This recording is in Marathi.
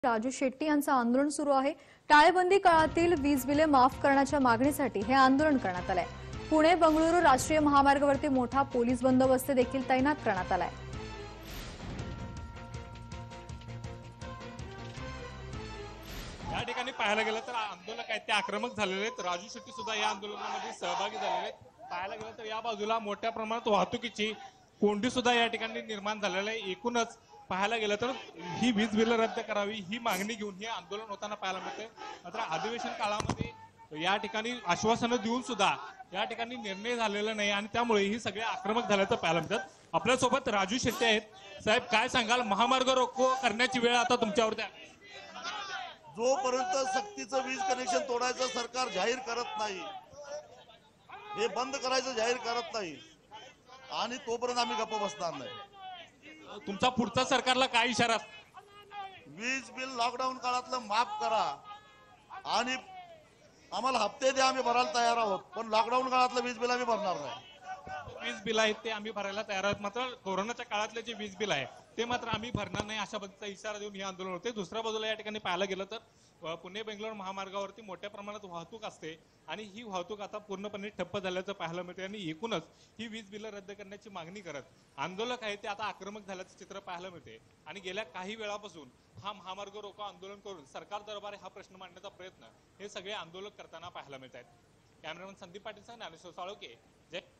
राजू शेट्टी यांचं आंदोलन सुरू आहे। टाळेबंदी काळातील वीज बिले माफ करण्याच्या मागणीसाठी हे आंदोलन करण्यात आलंय। पुणे बंगळुरू राष्ट्रीय महामार्गावरती मोठा पोलीस बंदोबस्त देखील तैनात करण्यात आलाय। या ठिकाणी पाहायला गेलं तर आंदोलक आहेत ते आक्रमक झालेले आहेत। राजू शेट्टी सुद्धा या आंदोलनामध्ये सहभागी झालेले आहेत। पाहायला गेलं तर या बाजूला मोठ्या प्रमाणात वाहतुकीची कोंडी सुद्धा या ठिकाणी निर्माण झालेली आहे। एकूणच पाहायला गेलं तर ही वीज बिल रद्द करावी ही मागणी घेऊन हे आंदोलन होताना पाहायला मिळते। मात्र अधिवेशन काळामध्ये या ठिकाणी आश्वासनं देऊन सुद्धा या ठिकाणी निर्णय झालेला नाही आणि त्यामुळे ही सगळे आक्रमक झाल्याचं पाहायला मिळतात। आपल्यासोबत राजू शेट्टी आहेत। साहेब, काय सांगाल? महामार्ग रोको करण्याची वेळ आता तुमच्यावरती आहे। जोपर्यंत सक्तीचं वीज कनेक्शन तोडायचं सरकार जाहीर करत नाही, हे बंद करायचं जाहीर करत नाही आणि तोपर्यंत आम्ही गप्प बसणार नाही। तुमचा पुढचा सरकारला काय इशारा? वीज बिल लॉकडाऊन काळातलं माफ करा आणि आम्हाला हप्ते द्या, आम्ही भरायला तयार आहोत, पण लॉकडाऊन काळातलं वीज बिल आम्ही भरणार नाही। वीज बिल आहेत ते आम्ही भरायला तयार आहोत, मात्र कोरोनाच्या काळातले जे वीज बिल आहे ते मात्र आम्ही भरणार नाही अशा पद्धतीचा इशारा देऊन हे आंदोलन होते। दुसऱ्या बाजूला या ठिकाणी पाहायला गेलं तर पुणे बेंगलोर महामार्गावरती मोठ्या प्रमाणात वाहतूक असते आणि ही वाहतूक आता पूर्णपणे ठप्प झाल्याचं पाहायला मिळते आणि एकूणच ही वीज बिल रद्द करण्याची मागणी करत आंदोलक आहेत ते आता आक्रमक झाल्याचं चित्र पाहायला मिळते आणि गेल्या काही वेळापासून हा महामार्ग रोको आंदोलन करून सरकार दरबारी हा प्रश्न मांडण्याचा प्रयत्न हे सगळे आंदोलक करताना पाहायला मिळत आहेत। कॅमेरामन संदीप पाटील, ज्ञानेश्वर साळोखे, जय